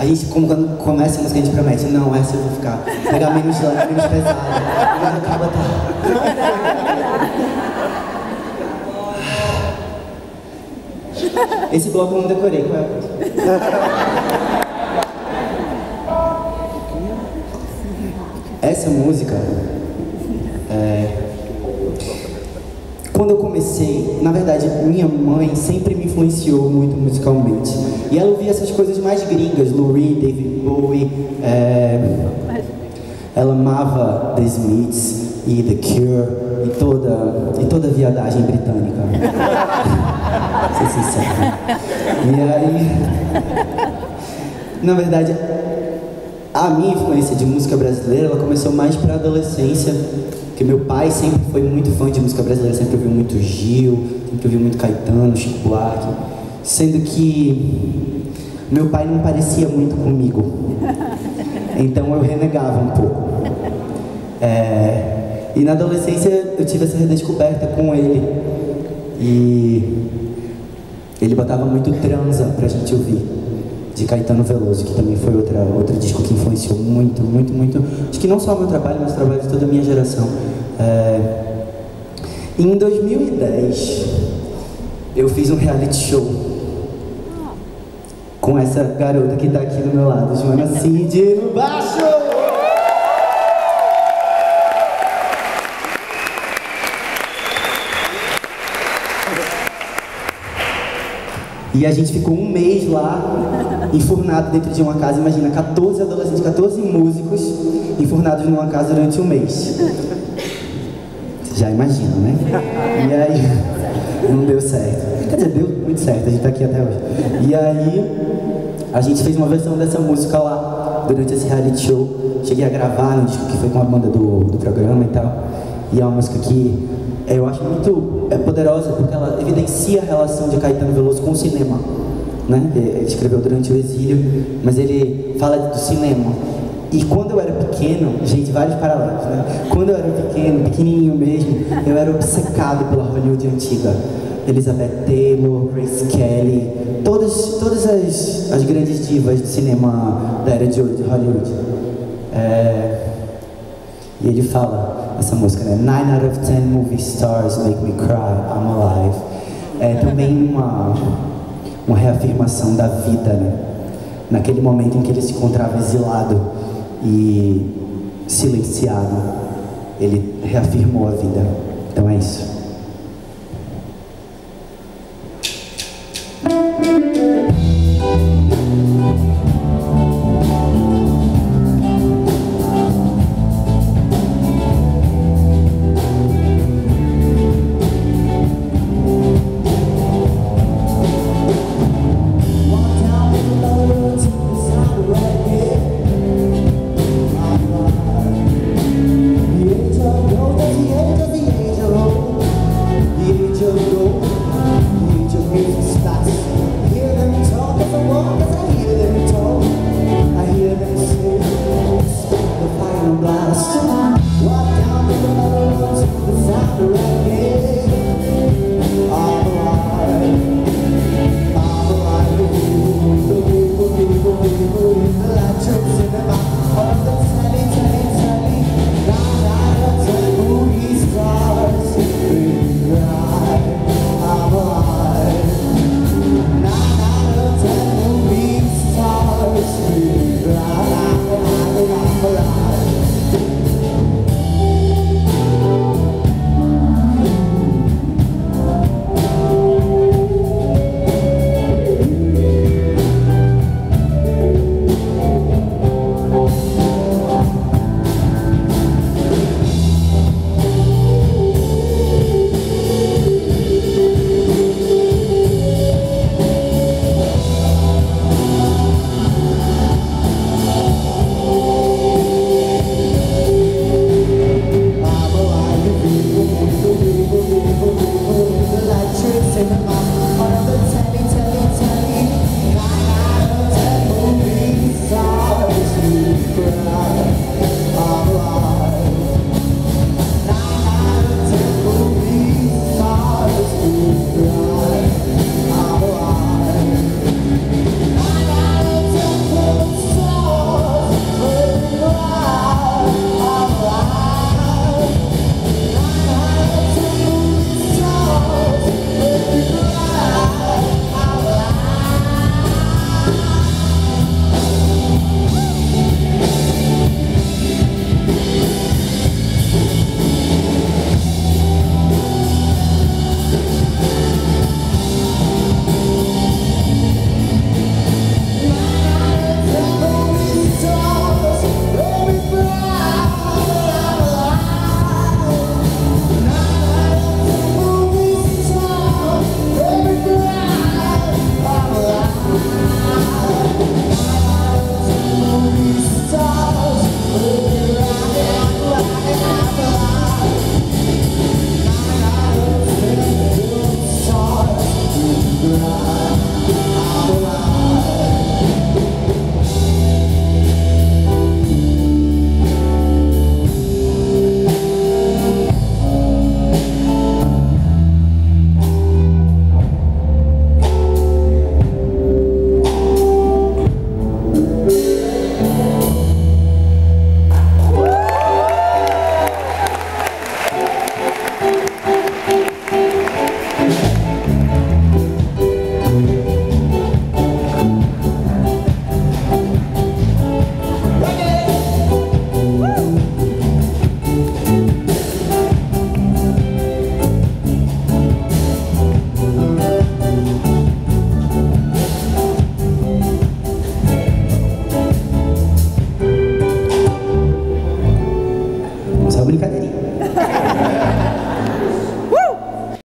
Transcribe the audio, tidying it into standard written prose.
gente, quando começa a música, a gente promete, não, essa eu vou ficar, pegar menos leve, menos pesada, mas acaba Esse bloco eu não decorei, qual é a próxima? Essa música, quando eu comecei, na verdade, minha mãe sempre me influenciou muito musicalmente. E ela ouvia essas coisas mais gringas, Lou Reed, David Bowie, ela amava The Smiths e The Cure e toda a viadagem britânica. Vou ser sincero. E aí, na verdade, a minha influência de música brasileira, ela começou mais para a adolescência, porque meu pai sempre foi muito fã de música brasileira, sempre ouviu muito Gil, sempre ouviu muito Caetano, Chico Buarque, sendo que meu pai não parecia muito comigo, então eu renegava um pouco. E na adolescência eu tive essa redescoberta com ele, e ele botava muito Transa pra gente ouvir, de Caetano Veloso, que também foi outro disco que influenciou muito, muito, muito, acho que não só o meu trabalho, mas o trabalho de toda a minha geração. Em 2010, eu fiz um reality show com essa garota que tá aqui do meu lado, Joana Cid, no baixo! E a gente ficou um mês lá, enfurnado dentro de uma casa, imagina, 14 adolescentes, 14 músicos, enfurnados numa casa durante um mês. Vocês já imaginam, né? E aí, não deu certo. Quer dizer, deu muito certo, a gente tá aqui até hoje. E aí, a gente fez uma versão dessa música lá, durante esse reality show. Cheguei a gravar no disco que foi com a banda do programa e tal. E é uma música que eu acho muito poderosa, porque ela evidencia a relação de Caetano Veloso com o cinema, né? Ele escreveu durante o exílio, mas ele fala do cinema. E quando eu era pequeno, gente, vários paralelos, né? Quando eu era pequeno, pequenininho mesmo, eu era obcecado pela Hollywood antiga. Elizabeth Taylor, Grace Kelly, todas as grandes divas do cinema da era de ouro de Hollywood. E ele fala essa música, né? 9 out of 10 movie stars make me cry, I'm alive. É também uma reafirmação da vida, né? Naquele momento em que ele se encontrava exilado e silenciado, ele reafirmou a vida. Então é isso. Só brincadeirinha.